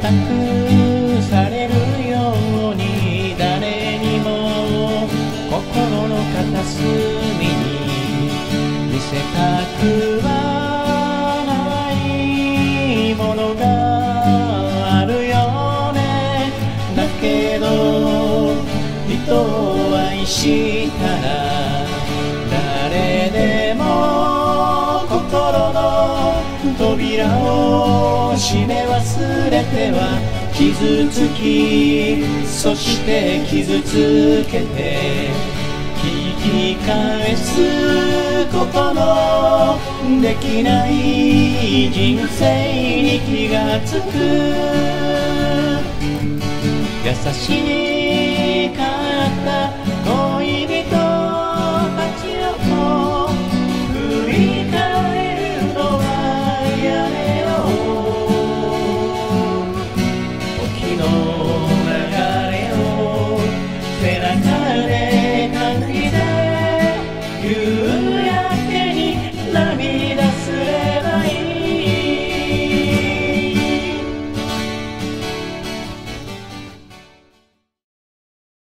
たくされるように誰にも心の片隅に見せたくはないものがあるよね。だけど人を愛したら誰でも心の扉を閉め忘れては傷つき、そして傷つけて引き返すことのできない人生に気がつく。優しい